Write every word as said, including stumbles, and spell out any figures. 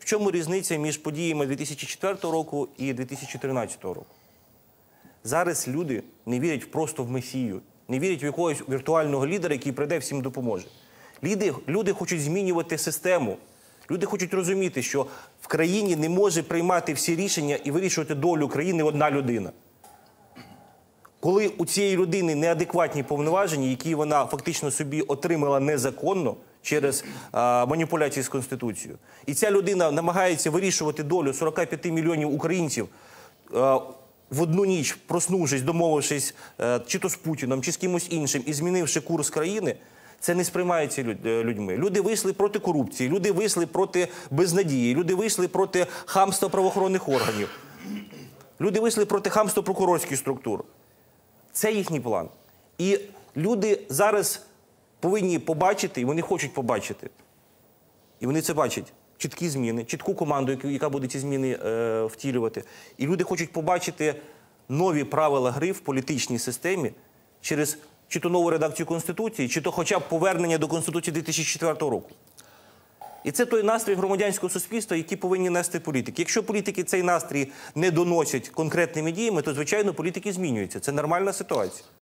чому різниця між подіями дві тисячі четвертого року і дві тисячі тринадцятого року? Зараз люди не вірять просто в Месію, не вірять в якогось віртуального лідера, який прийде всім допоможе. Люди, люди хочуть змінювати систему. Люди хочуть розуміти, що в країні не може приймати всі рішення і вирішувати долю країни одна людина. Коли у цієї людини неадекватні повноваження, які вона фактично собі отримала незаконно через а, маніпуляції з Конституцією, і ця людина намагається вирішувати долю сорока п'яти мільйонів українців а, в одну ніч, проснувшись, домовившись а, чи то з Путіном, чи з кимось іншим і змінивши курс країни, це не сприймається людьми. Люди вийшли проти корупції, люди вийшли проти безнадії, люди вийшли проти хамства правоохоронних органів, люди вийшли проти хамства прокурорських структур. Це їхній план. І люди зараз повинні побачити, і вони хочуть побачити, і вони це бачать, чіткі зміни, чітку команду, яка буде ці зміни е, втілювати. І люди хочуть побачити нові правила гри в політичній системі через чи то нову редакцію Конституції, чи то хоча б повернення до Конституції дві тисячі четвертого року. І це той настрій громадянського суспільства, який повинні нести політики. Якщо політики цей настрій не доносять конкретними діями, то, звичайно, політики змінюються. Це нормальна ситуація.